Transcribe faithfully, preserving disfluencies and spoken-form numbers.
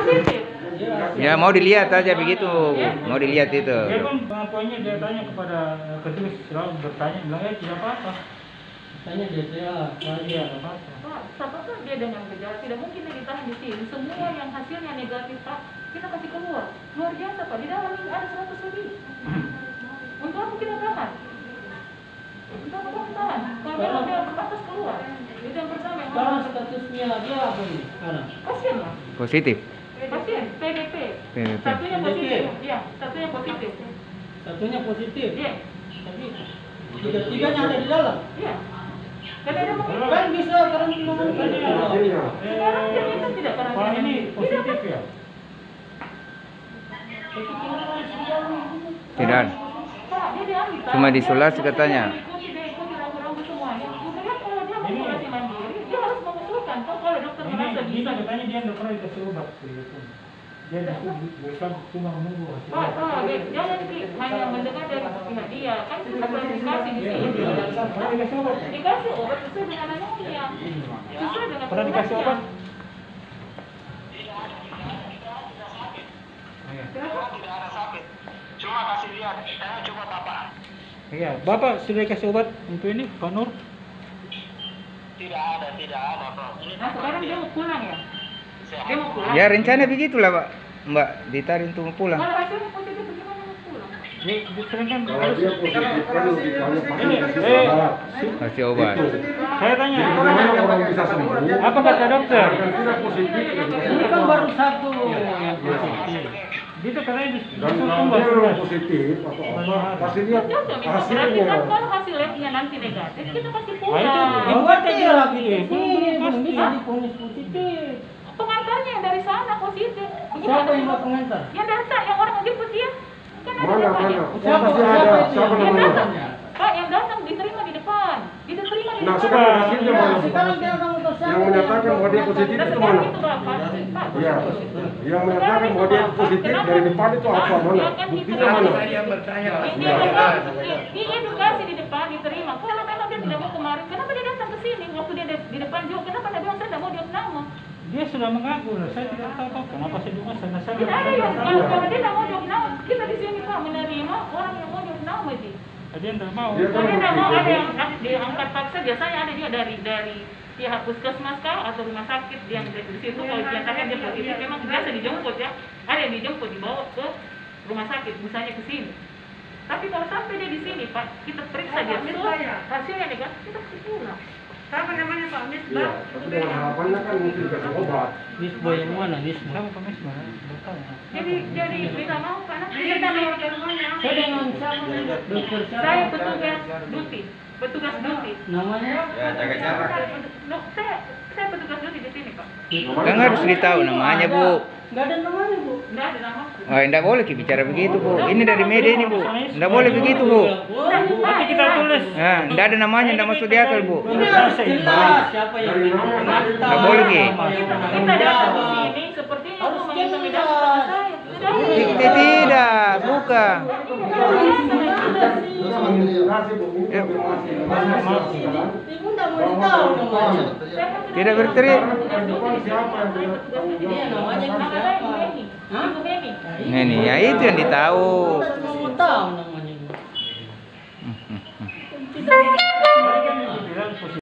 positif. Ya mau dilihat aja begitu, mau dilihat itu. Dia kan pengakuannya dia tanya kepada kedus selalu bertanya bilang eh tidak apa-apa. Tanya dia ya, dia apa-apa. Pak, apakah dia dengan gejala tidak mungkin dia ditahan di sini. Semua yang hasilnya negatif Pak, kita kasih keluar. Luar biasa Pak, di dalam ini ada seratus lebih. Untuk apa kita tahan? Untuk apa kita tahan? Kalau memang dia berbatas keluar. Itu yang pertama yang Sekarang statusnya dia apa ini sekarang? pasien lah. Positif. Pasien, P D P. P D P. Satunya positif. Iya, satunya positif. Satunya positif. Iya. Tapi tiga-tiganya ada di dalam. Iya. Karena ada mengikuti. Kan bisa karantina mandiri. Sekarang dia itu tidak Pak karantina. ini positif ya? Tidak. Pak, dia diambil. Pak. Cuma diisolasi katanya. Dia ikuti, dia ikuti ragu-ragu semuanya. Kemudian kalau dia mau isolasi mandiri, dia harus mengusulkan. Toh kalau dokter merasa Ini bisa. katanya dia tidak pernah dikasih obat. Dia bukan cuma menunggu hasil. Pak, Pak, dia- jangan Ki, hanya mendengar dari pihak dia. Kan kita klarifikasi di sini. Pernah dikasih obat? Dikasih obat sesuai dengan anomia. Sesuai dengan Pernah dikasih obat? Tidak ada sakit, cuma kasih lihat, saya cuma bapak. Iya, Bapak sudah dikasih obat untuk ini, Pak Nur? Tidak ada, tidak ada, Pak. Ini Nah, sekarang dia mau pulang ya? Dia mau pulang. Ya rencana begitulah Pak, Mbak, ditarik untuk mau pulang. Kalau hasilnya positif bagaimana mau pulang? Ini diserahkan Kalau dia positif kan lebih banyak pakai Ini, kasih eh, obat. Kasih obat. saya tanya, Bagaimana orang bisa sembuh? apa kata dokter? Kalau tidak positif, Ini kan baru satu yang positif. Itu katanya di dan disuruh kalau tunggu dia hasilnya. memang positif atau apa, kasih lihat Berarti hasilnya. kan kalau hasil labnya nanti negatif, kita kasih Nah, itu pulang. yang buat aja lagi deh, belum pasti. diponis positif. Pengantarnya yang dari sana positif. Siapa yang mau pengantar? Yang dari sana, yang orang jemput dia. Kan ada Mana, namanya. mana? Ya pasti ada. Siapa Yang namanya? datang, Pak, yang datang diterima di depan. Diterima di Nah, depan. sekarang hasilnya mana? Sekarang dia akan Yang menyatakan bahwa dia positif Dan itu sekarang mana? itu Bapak, Pak. Iya. Yang menyatakan bahwa dia positif dari depan itu apa? Mana? Buktinya mana? Ini edukasi, ini edukasi di depan diterima. Kalau memang dia tidak mau kemarin, kenapa dia datang ke sini? Waktu dia di depan juga, kenapa dia bilang saya tidak mau diopname? Dia sudah mengaku, saya tidak tahu Pak, kenapa saya juga saya saya Tidak ada yang kalau kalau dia tidak mau diopname, kita di sini Pak menerima orang yang mau diopname sih. Dia tidak mau. Dia Kalau dia tidak mau ada yang ada diangkat paksa, biasanya ada juga dari dari pihak puskesmas kah atau rumah sakit yang di situ kalau dinyatakan dia positif memang biasa dijemput ya, ada yang dijemput dibawa ke rumah sakit misalnya ke sini. Tapi kalau sampai dia di sini Pak, kita periksa dia swab, hasilnya negatif, kita kasih pulang. Siapa namanya Pak Iya, Misbah? tapi dengan harapannya kan mungkin kasih obat. Nisba yang mana? Nisba. Siapa Pak Nisba? Jadi jadi bisa mau karena kita mau ke rumahnya. Saya dengan siapa? Dokter siapa? Saya petugas duty, petugas duty. Namanya? Ya jaga jarak. Loh, saya saya petugas duty di sini Pak. Kan harus ditahu namanya Bu. Enggak ada namanya, Bu. Enggak ada nama. Oh, tidak boleh Ki, bicara begitu Bu. Ini dari media ini Bu. Tidak boleh begitu Bu. Nanti kita tulis. Nah, tidak ada namanya, tidak masuk di akal Bu. Ini harus jelas siapa yang mengantar. Nggak boleh, Ki. Kita datang ke sini sepertinya untuk mengintimidasi teman saya. Ti- ti- Tidak, bukan. Terus mengintimidasi, Bu. Ini konfirmasi. Ibu enggak mau tahu namanya. Tidak berteriak. Sekarang di depan siapa yang bilang? Iya, namanya Nama saya Ibu Heni. Ibu Heni. Nah, nih, ya itu yang ditahu. Mau tahu namanya. Hmm, hmm, hmm. Tidak.